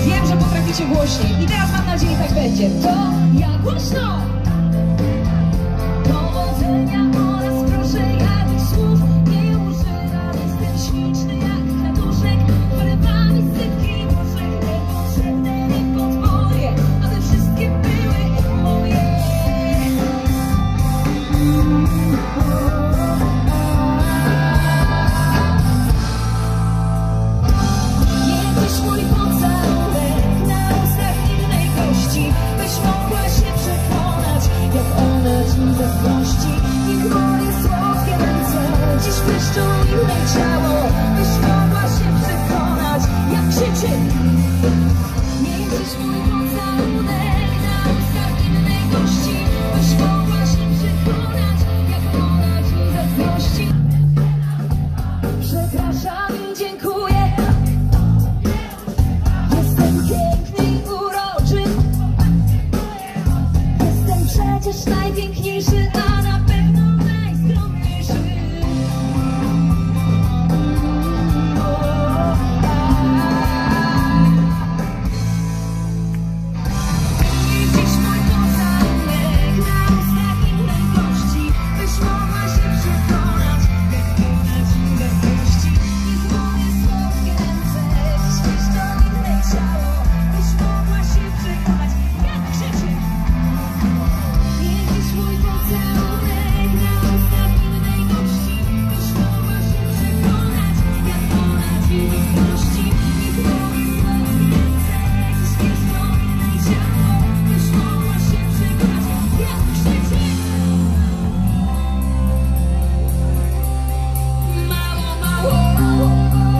Wiem, że potraficie głośniej i teraz mam nadzieję, tak będzie. To ja głośno! Powodzenia oraz proszę jakich słów nie używam. Jestem śliczny jak kwiatuszek, wyrywami sypki muszek, niepotrzebne nie podboje, aby wszystkie były moje. Jesteś mój pocałunek na ustach innej gości, byś mogła się przekonać, jak ona ci zazdrości. Niech moje słodkie ręce dziś pieszczą inne ciało, byś mogła się przekonać, jak krzyczy. Jesteś mój pocałunek na ustach innej gości, byś mogła się przekonać, jak ona ci zazdrości. Przepraszam i dziękuję. Jestem piękny i uroczy. Jestem przecież najpiękniejszy, a na pewno najskromniejszy. Dziś mój pocałunek na ustach innej gości, byś mogła się przekonać, jak ona ci zazdrości. Niech moje słodkie ręce dziś pieszczą inne ciało, byś mogła się przekonać, jak krzyczy. Jesteś mój pocałunek na ustach innej gości, byś mogła się przekonać, jak ona ci zazdrości. Niech moje słodkie ręce dziś pieszczą inne ciało, byś mogła się przekonać, jak krzyczy. Mało, mało.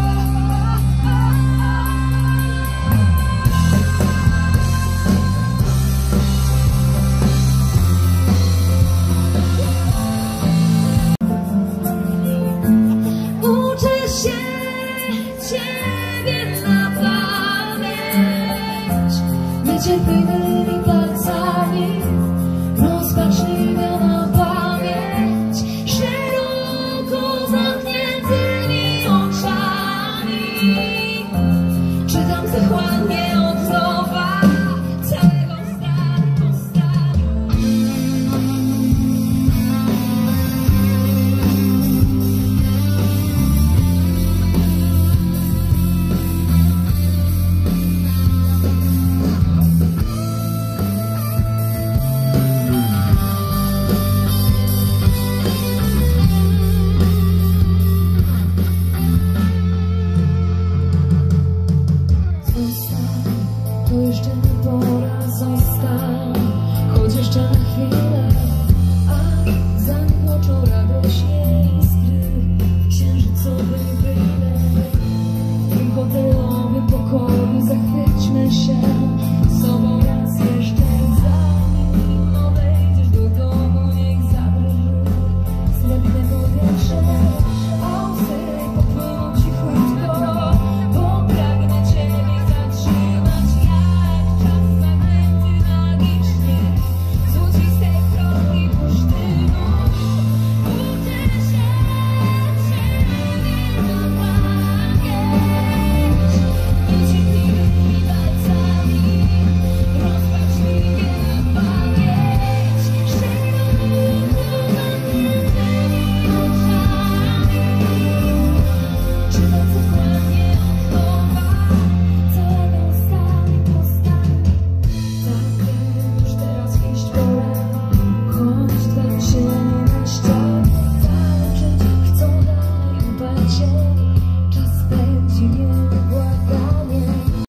Uczę się ciebie na pamięć, niecierpliwymi palcami, rozpaczliwą na pamięć, szeroko zamkniętymi oczami. Czytam zachłannie